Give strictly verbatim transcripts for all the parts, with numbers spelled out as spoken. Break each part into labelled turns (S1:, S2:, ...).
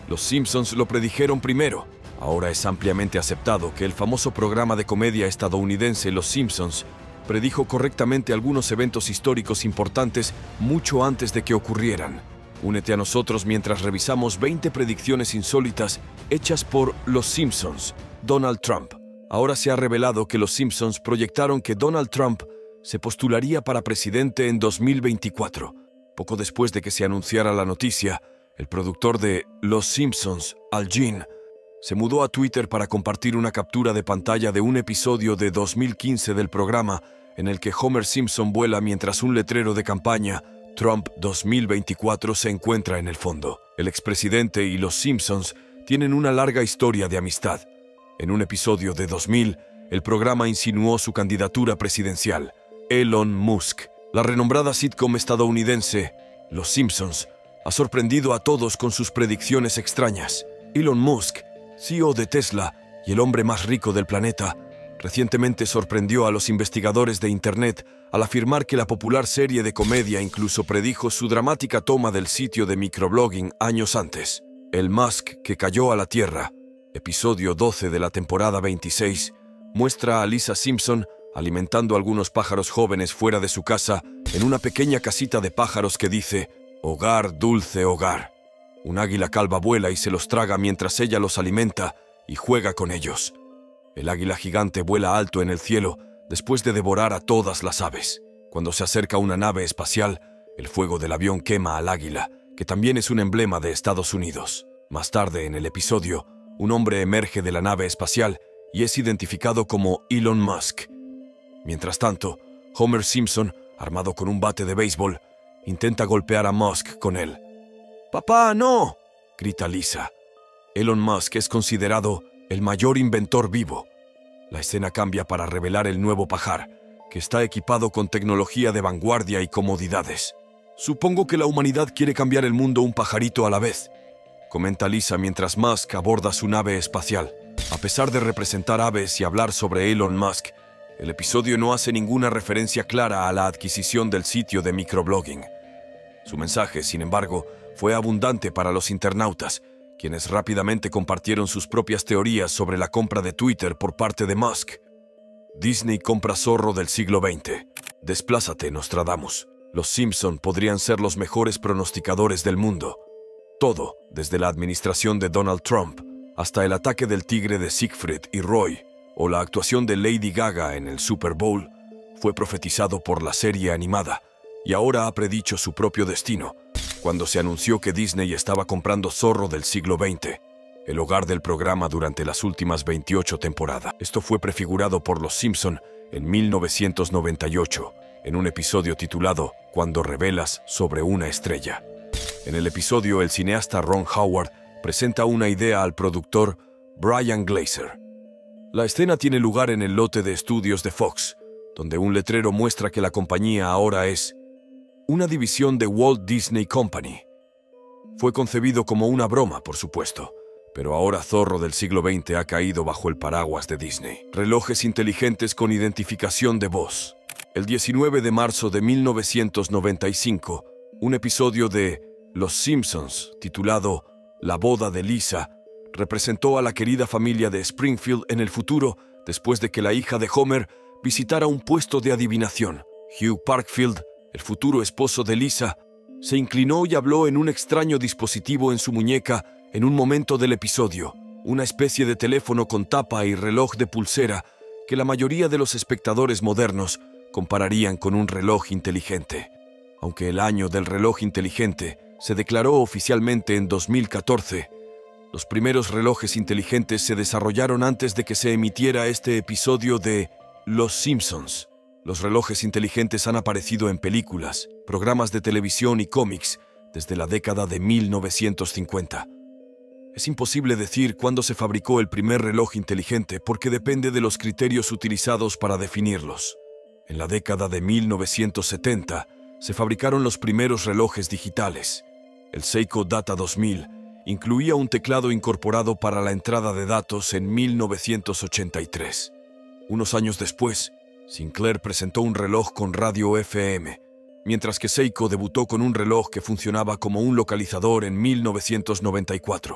S1: Los Simpsons lo predijeron primero. Ahora es ampliamente aceptado que el famoso programa de comedia estadounidense Los Simpsons predijo correctamente algunos eventos históricos importantes mucho antes de que ocurrieran. Únete a nosotros mientras revisamos veinte predicciones insólitas hechas por Los Simpsons. Donald Trump. Ahora se ha revelado que Los Simpsons proyectaron que Donald Trump se postularía para presidente en dos mil veinticuatro. Poco después de que se anunciara la noticia, el productor de Los Simpsons, Al Jean, se mudó a Twitter para compartir una captura de pantalla de un episodio de dos mil quince del programa en el que Homer Simpson vuela mientras un letrero de campaña, Trump dos mil veinticuatro, se encuentra en el fondo. El expresidente y Los Simpsons tienen una larga historia de amistad. En un episodio de dos mil, el programa insinuó su candidatura presidencial. Elon Musk, la renombrada sitcom estadounidense Los Simpsons, ha sorprendido a todos con sus predicciones extrañas. Elon Musk, C E O de Tesla y el hombre más rico del planeta, recientemente sorprendió a los investigadores de Internet al afirmar que la popular serie de comedia incluso predijo su dramática toma del sitio de microblogging años antes. El Musk que cayó a la Tierra, episodio doce de la temporada veintiséis, muestra a Lisa Simpson alimentando a algunos pájaros jóvenes fuera de su casa en una pequeña casita de pájaros que dice «Hogar, dulce hogar». Un águila calva vuela y se los traga mientras ella los alimenta y juega con ellos. El águila gigante vuela alto en el cielo después de devorar a todas las aves. Cuando se acerca una nave espacial, el fuego del avión quema al águila, que también es un emblema de Estados Unidos. Más tarde en el episodio, un hombre emerge de la nave espacial y es identificado como Elon Musk. Mientras tanto, Homer Simpson, armado con un bate de béisbol, intenta golpear a Musk con él. «¡Papá, no!», grita Lisa. Elon Musk es considerado el mayor inventor vivo. La escena cambia para revelar el nuevo pajar, que está equipado con tecnología de vanguardia y comodidades. «Supongo que la humanidad quiere cambiar el mundo un pajarito a la vez», comenta Lisa mientras Musk aborda su nave espacial. A pesar de representar aves y hablar sobre Elon Musk, el episodio no hace ninguna referencia clara a la adquisición del sitio de microblogging. Su mensaje, sin embargo, fue abundante para los internautas, quienes rápidamente compartieron sus propias teorías sobre la compra de Twitter por parte de Musk. Disney compra zorro del siglo veinte. Desplázate, Nostradamus. Los Simpson podrían ser los mejores pronosticadores del mundo. Todo, desde la administración de Donald Trump hasta el ataque del tigre de Siegfried y Roy, o la actuación de Lady Gaga en el Super Bowl, fue profetizado por la serie animada, y ahora ha predicho su propio destino, cuando se anunció que Disney estaba comprando Zorro del siglo veinte, el hogar del programa durante las últimas veintiocho temporadas. Esto fue prefigurado por Los Simpson en mil novecientos noventa y ocho, en un episodio titulado «Cuando revelas sobre una estrella». En el episodio, el cineasta Ron Howard presenta una idea al productor Brian Glazer. La escena tiene lugar en el lote de estudios de Fox, donde un letrero muestra que la compañía ahora es una división de Walt Disney Company. Fue concebido como una broma, por supuesto, pero ahora Zorro del siglo veinte ha caído bajo el paraguas de Disney. Relojes inteligentes con identificación de voz. El diecinueve de marzo de mil novecientos noventa y cinco, un episodio de Los Simpsons, titulado La boda de Lisa, representó a la querida familia de Springfield en el futuro después de que la hija de Homer visitara un puesto de adivinación. Hugh Parkfield, el futuro esposo de Lisa, se inclinó y habló en un extraño dispositivo en su muñeca en un momento del episodio, una especie de teléfono con tapa y reloj de pulsera que la mayoría de los espectadores modernos compararían con un reloj inteligente. Aunque el año del reloj inteligente se declaró oficialmente en dos mil catorce, los primeros relojes inteligentes se desarrollaron antes de que se emitiera este episodio de Los Simpsons. Los relojes inteligentes han aparecido en películas, programas de televisión y cómics desde la década de mil novecientos cincuenta. Es imposible decir cuándo se fabricó el primer reloj inteligente porque depende de los criterios utilizados para definirlos. En la década de mil novecientos setenta se fabricaron los primeros relojes digitales. El Seiko Data dos mil incluía un teclado incorporado para la entrada de datos en mil novecientos ochenta y tres. Unos años después, Sinclair presentó un reloj con radio F M, mientras que Seiko debutó con un reloj que funcionaba como un localizador en mil novecientos noventa y cuatro.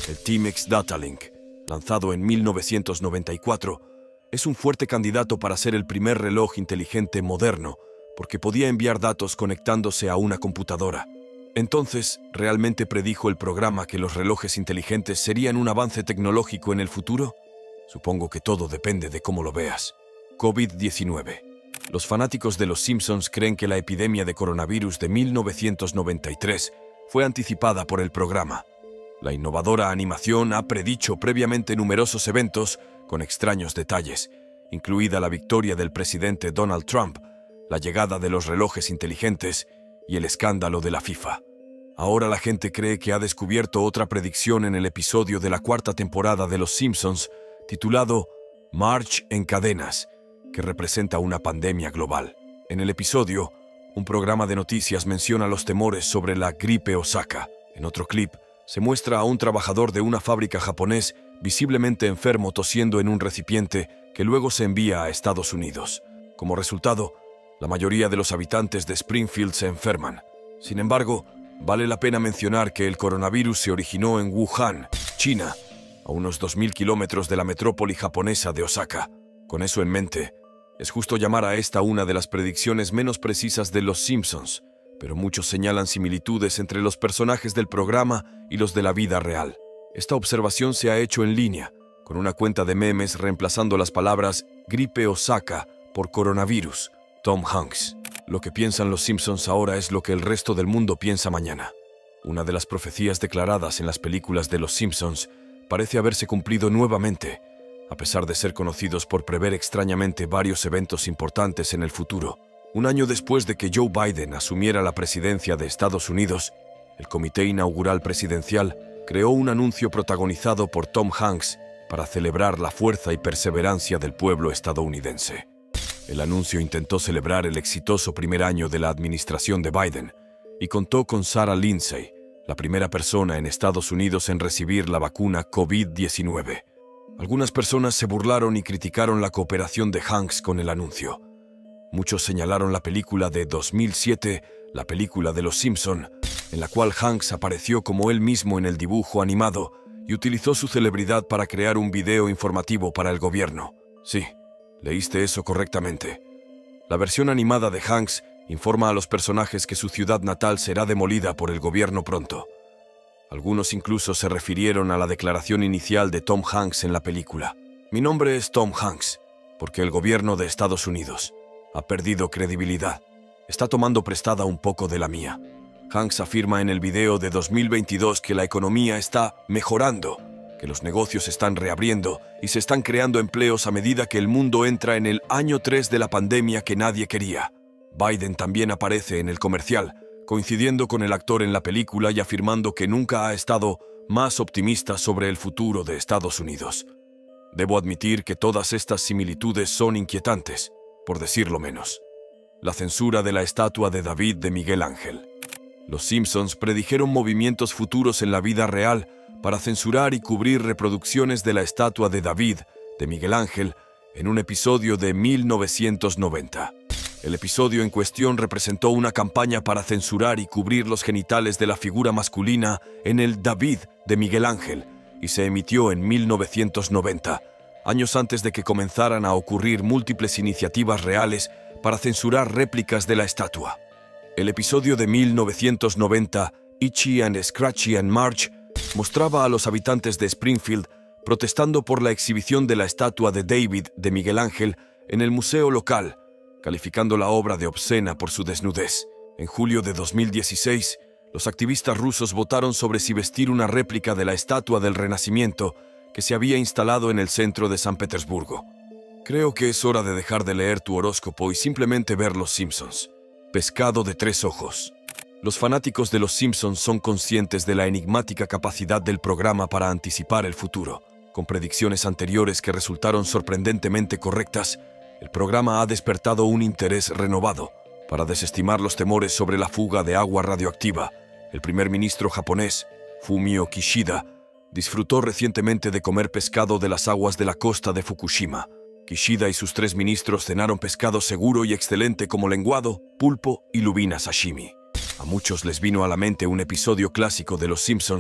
S1: El Timex Datalink, lanzado en mil novecientos noventa y cuatro, es un fuerte candidato para ser el primer reloj inteligente moderno, porque podía enviar datos conectándose a una computadora. Entonces, ¿realmente predijo el programa que los relojes inteligentes serían un avance tecnológico en el futuro? Supongo que todo depende de cómo lo veas. COVID diecinueve. Los fanáticos de Los Simpsons creen que la epidemia de coronavirus de mil novecientos noventa y tres fue anticipada por el programa. La innovadora animación ha predicho previamente numerosos eventos con extraños detalles, incluida la victoria del presidente Donald Trump, la llegada de los relojes inteligentes y el escándalo de la FIFA. Ahora la gente cree que ha descubierto otra predicción en el episodio de la cuarta temporada de Los Simpsons, titulado March en Cadenas, que representa una pandemia global. En el episodio, un programa de noticias menciona los temores sobre la gripe Osaka. En otro clip, se muestra a un trabajador de una fábrica japonés visiblemente enfermo tosiendo en un recipiente que luego se envía a Estados Unidos. Como resultado, la mayoría de los habitantes de Springfield se enferman. Sin embargo, vale la pena mencionar que el coronavirus se originó en Wuhan, China, a unos dos mil kilómetros de la metrópoli japonesa de Osaka. Con eso en mente, es justo llamar a esta una de las predicciones menos precisas de Los Simpsons, pero muchos señalan similitudes entre los personajes del programa y los de la vida real. Esta observación se ha hecho en línea, con una cuenta de memes reemplazando las palabras gripe Osaka por coronavirus. Tom Hanks. Lo que piensan Los Simpsons ahora es lo que el resto del mundo piensa mañana. Una de las profecías declaradas en las películas de Los Simpsons parece haberse cumplido nuevamente, a pesar de ser conocidos por prever extrañamente varios eventos importantes en el futuro. Un año después de que Joe Biden asumiera la presidencia de Estados Unidos, el Comité Inaugural Presidencial creó un anuncio protagonizado por Tom Hanks para celebrar la fuerza y perseverancia del pueblo estadounidense. El anuncio intentó celebrar el exitoso primer año de la administración de Biden y contó con Sarah Lindsay, la primera persona en Estados Unidos en recibir la vacuna COVID diecinueve. Algunas personas se burlaron y criticaron la cooperación de Hanks con el anuncio. Muchos señalaron la película de dos mil siete, la película de Los Simpson, en la cual Hanks apareció como él mismo en el dibujo animado y utilizó su celebridad para crear un video informativo para el gobierno. Sí, leíste eso correctamente. La versión animada de Hanks informa a los personajes que su ciudad natal será demolida por el gobierno pronto. Algunos incluso se refirieron a la declaración inicial de Tom Hanks en la película. Mi nombre es Tom Hanks, porque el gobierno de Estados Unidos ha perdido credibilidad. Está tomando prestada un poco de la mía. Hanks afirma en el video de dos mil veintidós que la economía está mejorando, que los negocios están reabriendo y se están creando empleos a medida que el mundo entra en el año tres de la pandemia que nadie quería. Biden también aparece en el comercial, coincidiendo con el actor en la película y afirmando que nunca ha estado más optimista sobre el futuro de Estados Unidos. Debo admitir que todas estas similitudes son inquietantes, por decirlo menos. La censura de la estatua de David de Miguel Ángel. Los Simpsons predijeron movimientos futuros en la vida real para censurar y cubrir reproducciones de la estatua de David de Miguel Ángel en un episodio de mil novecientos noventa. El episodio en cuestión representó una campaña para censurar y cubrir los genitales de la figura masculina en el David de Miguel Ángel y se emitió en mil novecientos noventa, años antes de que comenzaran a ocurrir múltiples iniciativas reales para censurar réplicas de la estatua. El episodio de mil novecientos noventa, Itchy and Scratchy and March, mostraba a los habitantes de Springfield protestando por la exhibición de la estatua de David de Miguel Ángel en el museo local, calificando la obra de obscena por su desnudez. En julio de dos mil dieciséis, los activistas rusos votaron sobre si vestir una réplica de la estatua del Renacimiento que se había instalado en el centro de San Petersburgo. Creo que es hora de dejar de leer tu horóscopo y simplemente ver Los Simpsons. Pescado de tres ojos. Los fanáticos de Los Simpsons son conscientes de la enigmática capacidad del programa para anticipar el futuro. Con predicciones anteriores que resultaron sorprendentemente correctas, el programa ha despertado un interés renovado. Para desestimar los temores sobre la fuga de agua radioactiva, el primer ministro japonés, Fumio Kishida, disfrutó recientemente de comer pescado de las aguas de la costa de Fukushima. Kishida y sus tres ministros cenaron pescado seguro y excelente como lenguado, pulpo y lubina sashimi. A muchos les vino a la mente un episodio clásico de Los Simpsons,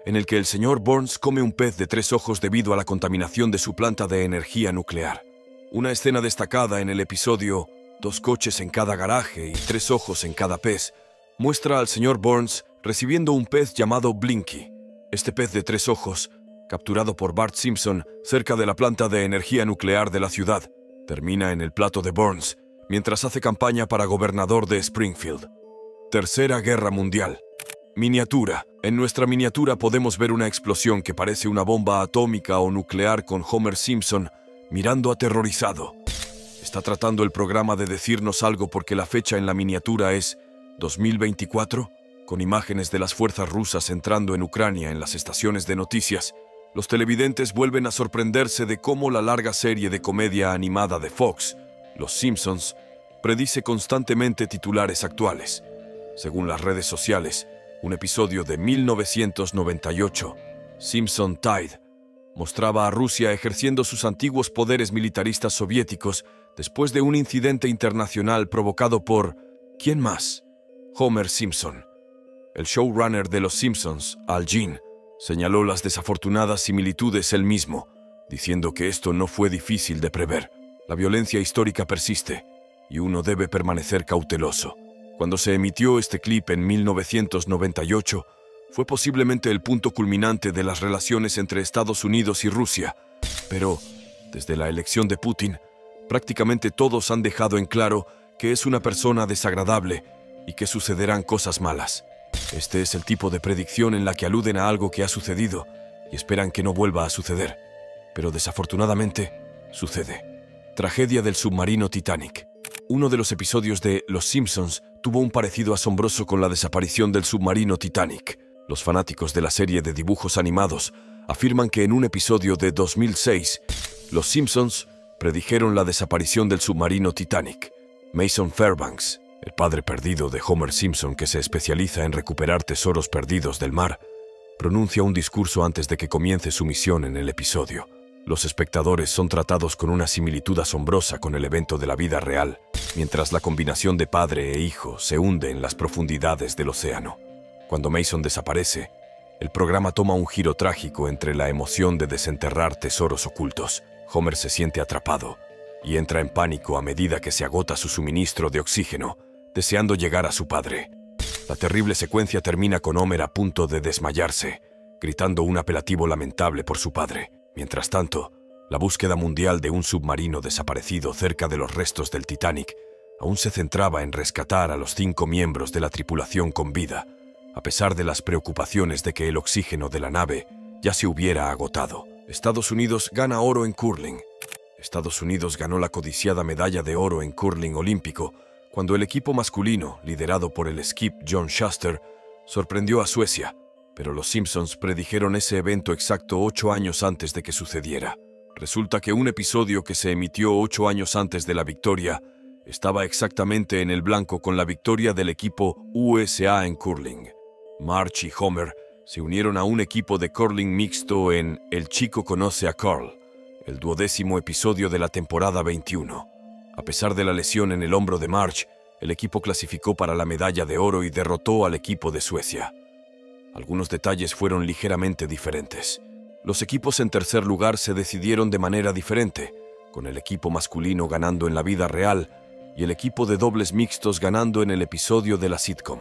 S1: en el que el señor Burns come un pez de tres ojos debido a la contaminación de su planta de energía nuclear. Una escena destacada en el episodio Dos coches en cada garaje y tres ojos en cada pez muestra al señor Burns recibiendo un pez llamado Blinky. Este pez de tres ojos, capturado por Bart Simpson cerca de la planta de energía nuclear de la ciudad, termina en el plato de Burns mientras hace campaña para gobernador de Springfield. Tercera Guerra Mundial. Miniatura. En nuestra miniatura podemos ver una explosión que parece una bomba atómica o nuclear con Homer Simpson mirando aterrorizado. ¿Está tratando el programa de decirnos algo porque la fecha en la miniatura es dos mil veinticuatro? Con imágenes de las fuerzas rusas entrando en Ucrania en las estaciones de noticias, los televidentes vuelven a sorprenderse de cómo la larga serie de comedia animada de Fox, Los Simpsons, predice constantemente titulares actuales. Según las redes sociales, un episodio de mil novecientos noventa y ocho, Simpson Tide, mostraba a Rusia ejerciendo sus antiguos poderes militaristas soviéticos después de un incidente internacional provocado por ¿quién más? Homer Simpson. El showrunner de Los Simpsons, Al Jean, señaló las desafortunadas similitudes él mismo, diciendo que esto no fue difícil de prever. La violencia histórica persiste, y uno debe permanecer cauteloso. Cuando se emitió este clip en mil novecientos noventa y ocho, fue posiblemente el punto culminante de las relaciones entre Estados Unidos y Rusia, pero, desde la elección de Putin, prácticamente todos han dejado en claro que es una persona desagradable y que sucederán cosas malas. Este es el tipo de predicción en la que aluden a algo que ha sucedido y esperan que no vuelva a suceder. Pero desafortunadamente, sucede. Tragedia del submarino Titanic. Uno de los episodios de Los Simpsons tuvo un parecido asombroso con la desaparición del submarino Titanic. Los fanáticos de la serie de dibujos animados afirman que en un episodio de dos mil seis, Los Simpsons predijeron la desaparición del submarino Titanic. Mason Fairbanks, el padre perdido de Homer Simpson que se especializa en recuperar tesoros perdidos del mar, pronuncia un discurso antes de que comience su misión en el episodio. Los espectadores son tratados con una similitud asombrosa con el evento de la vida real, mientras la combinación de padre e hijo se hunde en las profundidades del océano. Cuando Mason desaparece, el programa toma un giro trágico entre la emoción de desenterrar tesoros ocultos. Homer se siente atrapado y entra en pánico a medida que se agota su suministro de oxígeno, deseando llegar a su padre. La terrible secuencia termina con Homer a punto de desmayarse, gritando un apelativo lamentable por su padre. Mientras tanto, la búsqueda mundial de un submarino desaparecido cerca de los restos del Titanic aún se centraba en rescatar a los cinco miembros de la tripulación con vida, a pesar de las preocupaciones de que el oxígeno de la nave ya se hubiera agotado. Estados Unidos gana oro en curling. Estados Unidos ganó la codiciada medalla de oro en curling olímpico cuando el equipo masculino, liderado por el skip John Shuster, sorprendió a Suecia, pero los Simpsons predijeron ese evento exacto ocho años antes de que sucediera. Resulta que un episodio que se emitió ocho años antes de la victoria estaba exactamente en el blanco con la victoria del equipo U S A en curling. Marge y Homer se unieron a un equipo de curling mixto en El chico conoce a Carl, el duodécimo episodio de la temporada veintiuno. A pesar de la lesión en el hombro de Marge, el equipo clasificó para la medalla de oro y derrotó al equipo de Suecia. Algunos detalles fueron ligeramente diferentes. Los equipos en tercer lugar se decidieron de manera diferente, con el equipo masculino ganando en la vida real y el equipo de dobles mixtos ganando en el episodio de la sitcom.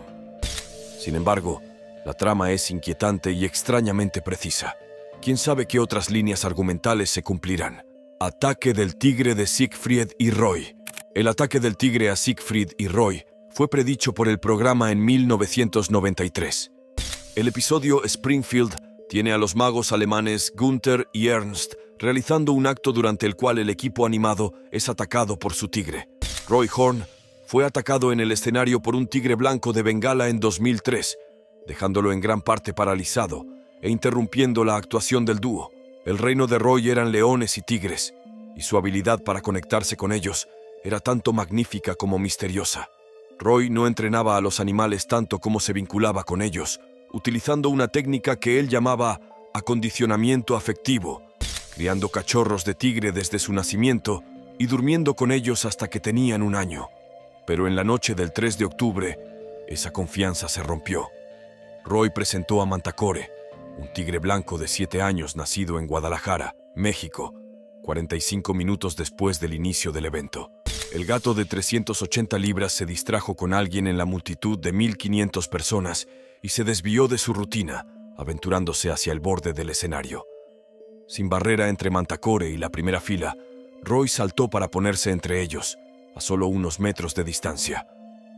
S1: Sin embargo, la trama es inquietante y extrañamente precisa. ¿Quién sabe qué otras líneas argumentales se cumplirán? Ataque del tigre de Siegfried y Roy. El ataque del tigre a Siegfried y Roy fue predicho por el programa en mil novecientos noventa y tres. El episodio Springfield tiene a los magos alemanes Gunther y Ernst realizando un acto durante el cual el equipo animado es atacado por su tigre. Roy Horn fue atacado en el escenario por un tigre blanco de Bengala en dos mil tres, dejándolo en gran parte paralizado e interrumpiendo la actuación del dúo. El reino de Roy eran leones y tigres, y su habilidad para conectarse con ellos era tanto magnífica como misteriosa. Roy no entrenaba a los animales tanto como se vinculaba con ellos, utilizando una técnica que él llamaba acondicionamiento afectivo, criando cachorros de tigre desde su nacimiento y durmiendo con ellos hasta que tenían un año. Pero en la noche del tres de octubre, esa confianza se rompió. Roy presentó a Mantacore, un tigre blanco de siete años nacido en Guadalajara, México, cuarenta y cinco minutos después del inicio del evento. El gato de trescientas ochenta libras se distrajo con alguien en la multitud de mil quinientas personas y se desvió de su rutina, aventurándose hacia el borde del escenario. Sin barrera entre Mantacore y la primera fila, Roy saltó para ponerse entre ellos, a solo unos metros de distancia.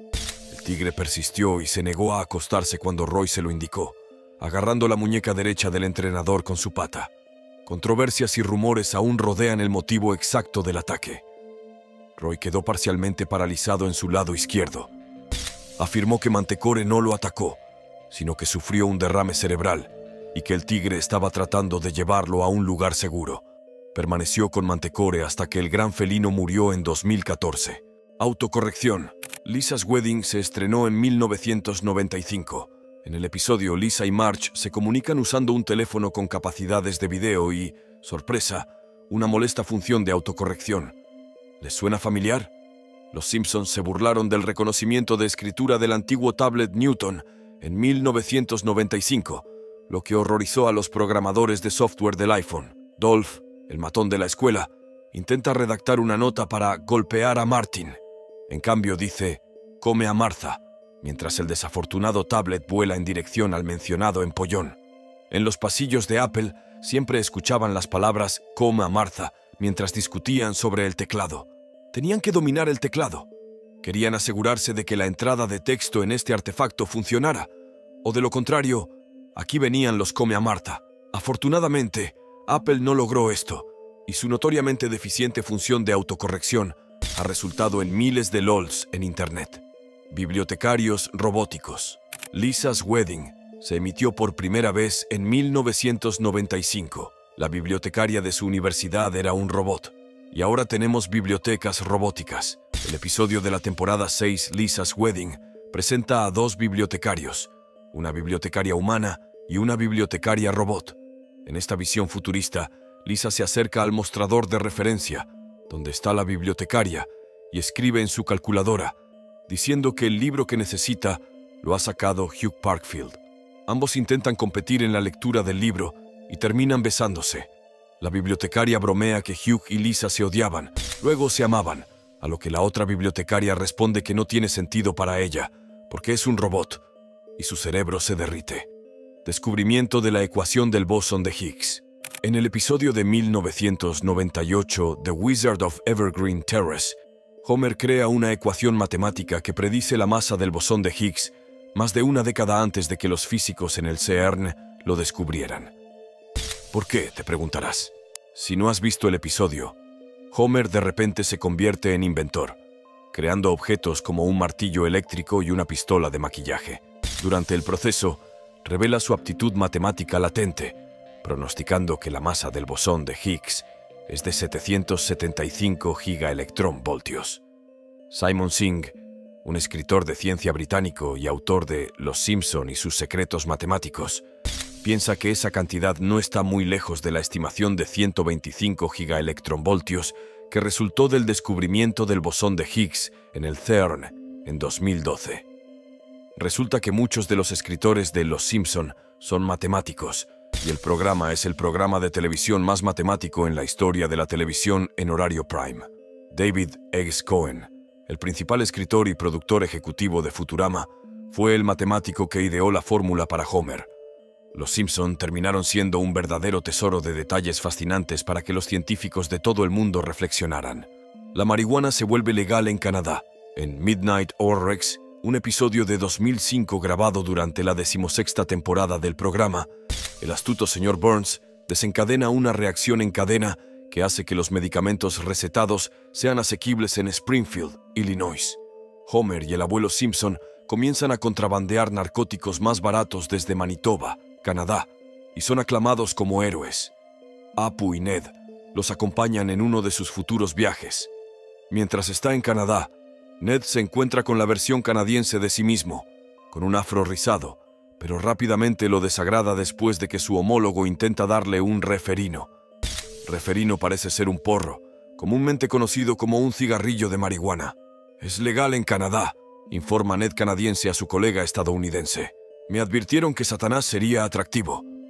S1: El tigre persistió y se negó a acostarse cuando Roy se lo indicó, agarrando la muñeca derecha del entrenador con su pata. Controversias y rumores aún rodean el motivo exacto del ataque. Roy quedó parcialmente paralizado en su lado izquierdo. Afirmó que Mantacore no lo atacó, sino que sufrió un derrame cerebral y que el tigre estaba tratando de llevarlo a un lugar seguro. Permaneció con Mantacore hasta que el gran felino murió en dos mil catorce. Autocorrección. Lisa's Wedding se estrenó en mil novecientos noventa y cinco. En el episodio, Lisa y Marge se comunican usando un teléfono con capacidades de video y, sorpresa, una molesta función de autocorrección. ¿Les suena familiar? Los Simpsons se burlaron del reconocimiento de escritura del antiguo tablet Newton en mil novecientos noventa y cinco, lo que horrorizó a los programadores de software del iPhone. Dolph, el matón de la escuela, intenta redactar una nota para golpear a Martin. En cambio dice, come a Martha, mientras el desafortunado tablet vuela en dirección al mencionado empollón. En los pasillos de Apple siempre escuchaban las palabras come a Martha mientras discutían sobre el teclado. Tenían que dominar el teclado. Querían asegurarse de que la entrada de texto en este artefacto funcionara, o de lo contrario, aquí venían los come a Martha. Afortunadamente, Apple no logró esto, y su notoriamente deficiente función de autocorrección ha resultado en miles de LOLs en Internet. Bibliotecarios robóticos. Lisa's Wedding se emitió por primera vez en mil novecientos noventa y cinco. La bibliotecaria de su universidad era un robot. Y ahora tenemos bibliotecas robóticas. El episodio de la temporada seis, Lisa's Wedding, presenta a dos bibliotecarios, una bibliotecaria humana y una bibliotecaria robot. En esta visión futurista, Lisa se acerca al mostrador de referencia, donde está la bibliotecaria, y escribe en su calculadora, diciendo que el libro que necesita lo ha sacado Hugh Parkfield. Ambos intentan competir en la lectura del libro y terminan besándose. La bibliotecaria bromea que Hugh y Lisa se odiaban, luego se amaban, a lo que la otra bibliotecaria responde que no tiene sentido para ella, porque es un robot, y su cerebro se derrite. Descubrimiento de la ecuación del bosón de Higgs. En el episodio de mil novecientos noventa y ocho, The Wizard of Evergreen Terrace, Homer crea una ecuación matemática que predice la masa del bosón de Higgs más de una década antes de que los físicos en el CERN lo descubrieran. ¿Por qué?, te preguntarás. Si no has visto el episodio, Homer de repente se convierte en inventor, creando objetos como un martillo eléctrico y una pistola de maquillaje. Durante el proceso, revela su aptitud matemática latente, pronosticando que la masa del bosón de Higgs es de setecientos setenta y cinco gigaelectronvoltios. Simon Singh, un escritor de ciencia británico y autor de Los Simpson y sus secretos matemáticos, piensa que esa cantidad no está muy lejos de la estimación de ciento veinticinco gigaelectronvoltios que resultó del descubrimiento del bosón de Higgs en el CERN en dos mil doce. Resulta que muchos de los escritores de Los Simpson son matemáticos, y el programa es el programa de televisión más matemático en la historia de la televisión en horario prime. David Eggs Cohen, el principal escritor y productor ejecutivo de Futurama, fue el matemático que ideó la fórmula para Homer. Los Simpson terminaron siendo un verdadero tesoro de detalles fascinantes para que los científicos de todo el mundo reflexionaran. La marihuana se vuelve legal en Canadá. En Midnight Oil-Rex, un episodio de dos mil cinco grabado durante la decimosexta temporada del programa, el astuto señor Burns desencadena una reacción en cadena que hace que los medicamentos recetados sean asequibles en Springfield, Illinois. Homer y el abuelo Simpson comienzan a contrabandear narcóticos más baratos desde Manitoba, Canadá, y son aclamados como héroes. Apu y Ned los acompañan en uno de sus futuros viajes. Mientras está en Canadá, Ned se encuentra con la versión canadiense de sí mismo, con un afro rizado, pero rápidamente lo desagrada después de que su homólogo intenta darle un referino. Referino parece ser un porro, comúnmente conocido como un cigarrillo de marihuana. Es legal en Canadá, informa Ned canadiense a su colega estadounidense. Me advirtieron que Satanás sería atractivo.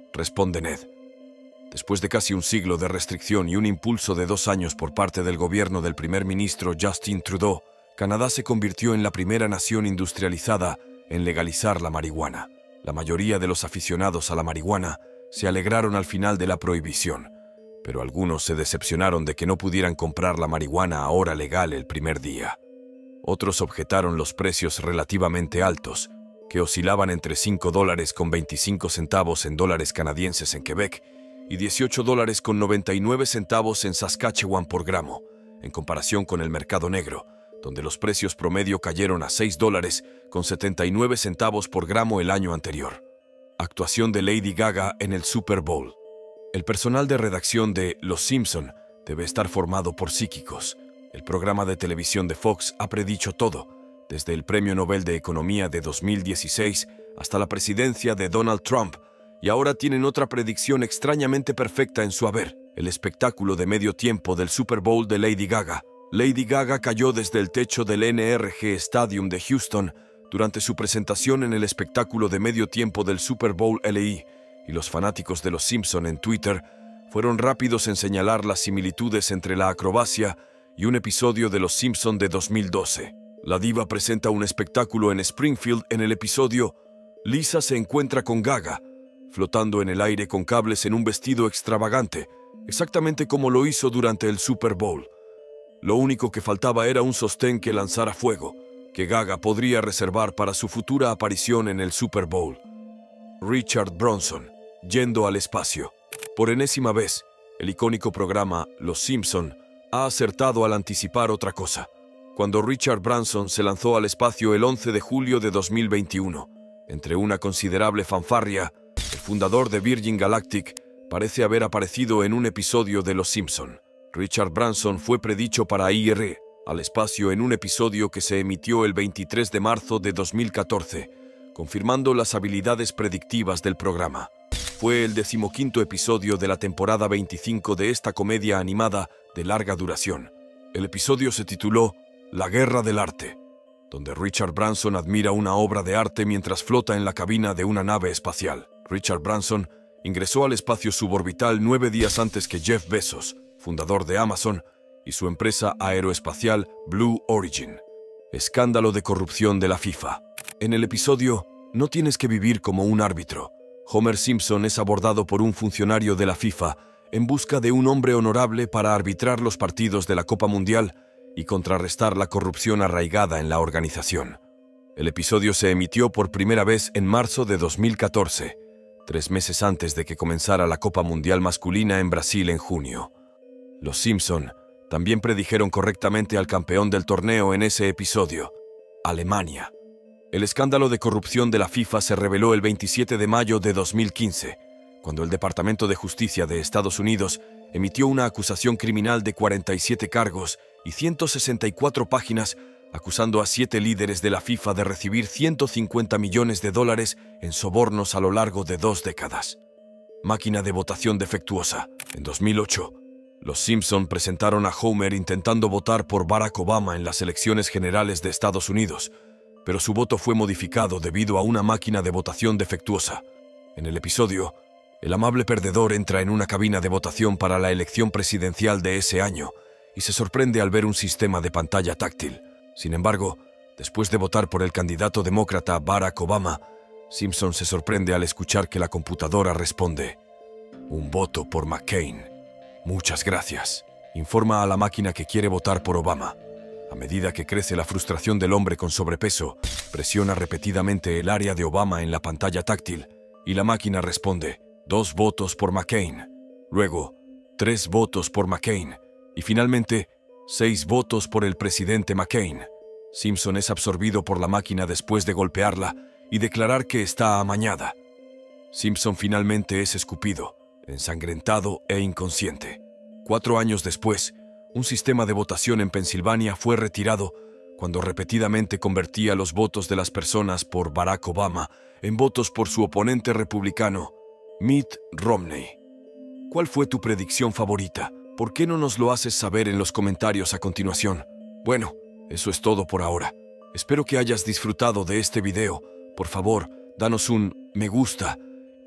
S1: responde Ned. Después de casi un siglo de restricción y un impulso de dos años por parte del gobierno del primer ministro Justin Trudeau, Canadá se convirtió en la primera nación industrializada en legalizar la marihuana. La mayoría de los aficionados a la marihuana se alegraron al final de la prohibición, pero algunos se decepcionaron de que no pudieran comprar la marihuana ahora legal el primer día. Otros objetaron los precios relativamente altos, que oscilaban entre cinco dólares con veinticinco centavos en dólares canadienses en Quebec y dieciocho dólares con noventa y nueve centavos en Saskatchewan por gramo, en comparación con el mercado negro, donde los precios promedio cayeron a seis dólares con setenta y nueve centavos por gramo el año anterior. Actuación de Lady Gaga en el Super Bowl. El personal de redacción de Los Simpson debe estar formado por psíquicos. El programa de televisión de Fox ha predicho todo, desde el Premio Nobel de Economía de dos mil dieciséis hasta la presidencia de Donald Trump, y ahora tienen otra predicción extrañamente perfecta en su haber: el espectáculo de medio tiempo del Super Bowl de Lady Gaga. Lady Gaga cayó desde el techo del N R G Stadium de Houston durante su presentación en el espectáculo de medio tiempo del Super Bowl L I, y los fanáticos de Los Simpson en Twitter fueron rápidos en señalar las similitudes entre la acrobacia y un episodio de Los Simpson de dos mil doce. La diva presenta un espectáculo en Springfield en el episodio Lisa se encuentra con Gaga, flotando en el aire con cables en un vestido extravagante, exactamente como lo hizo durante el Super Bowl. Lo único que faltaba era un sostén que lanzara fuego, que Gaga podría reservar para su futura aparición en el Super Bowl. Richard Branson, yendo al espacio. Por enésima vez, el icónico programa Los Simpson ha acertado al anticipar otra cosa. Cuando Richard Branson se lanzó al espacio el once de julio de dos mil veintiuno, entre una considerable fanfarria, el fundador de Virgin Galactic parece haber aparecido en un episodio de Los Simpson. Richard Branson fue predicho para ir al espacio en un episodio que se emitió el veintitrés de marzo de dos mil catorce, confirmando las habilidades predictivas del programa. Fue el decimoquinto episodio de la temporada veinticinco de esta comedia animada de larga duración. El episodio se tituló La Guerra del Arte, donde Richard Branson admira una obra de arte mientras flota en la cabina de una nave espacial. Richard Branson ingresó al espacio suborbital nueve días antes que Jeff Bezos, fundador de Amazon, y su empresa aeroespacial Blue Origin. Escándalo de corrupción de la FIFA. En el episodio No tienes que vivir como un árbitro, Homer Simpson es abordado por un funcionario de la FIFA en busca de un hombre honorable para arbitrar los partidos de la Copa Mundial y contrarrestar la corrupción arraigada en la organización. El episodio se emitió por primera vez en marzo de dos mil catorce, tres meses antes de que comenzara la Copa Mundial masculina en Brasil en junio. Los Simpson también predijeron correctamente al campeón del torneo en ese episodio, Alemania. El escándalo de corrupción de la FIFA se reveló el veintisiete de mayo de dos mil quince, cuando el Departamento de Justicia de Estados Unidos emitió una acusación criminal de cuarenta y siete cargos y ciento sesenta y cuatro páginas, acusando a siete líderes de la FIFA de recibir ciento cincuenta millones de dólares en sobornos a lo largo de dos décadas. Máquina de votación defectuosa. En dos mil ocho, los Simpson presentaron a Homer intentando votar por Barack Obama en las elecciones generales de Estados Unidos, pero su voto fue modificado debido a una máquina de votación defectuosa. En el episodio, el amable perdedor entra en una cabina de votación para la elección presidencial de ese año y se sorprende al ver un sistema de pantalla táctil. Sin embargo, después de votar por el candidato demócrata Barack Obama, Simpson se sorprende al escuchar que la computadora responde: «Un voto por McCain. Muchas gracias». Informa a la máquina que quiere votar por Obama. A medida que crece la frustración del hombre con sobrepeso, presiona repetidamente el área de Obama en la pantalla táctil y la máquina responde: «Dos votos por McCain». Luego, tres votos por McCain y finalmente, seis votos por el presidente McCain. Simpson es absorbido por la máquina después de golpearla y declarar que está amañada. Simpson finalmente es escupido, ensangrentado e inconsciente. Cuatro años después, un sistema de votación en Pensilvania fue retirado cuando repetidamente convertía los votos de las personas por Barack Obama en votos por su oponente republicano, Mitt Romney. ¿Cuál fue tu predicción favorita? ¿Por qué no nos lo haces saber en los comentarios a continuación? Bueno, eso es todo por ahora. Espero que hayas disfrutado de este video. Por favor, danos un me gusta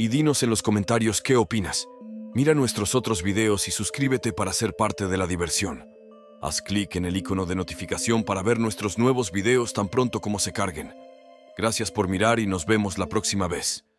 S1: y dinos en los comentarios qué opinas. Mira nuestros otros videos y suscríbete para ser parte de la diversión. Haz clic en el icono de notificación para ver nuestros nuevos videos tan pronto como se carguen. Gracias por mirar y nos vemos la próxima vez.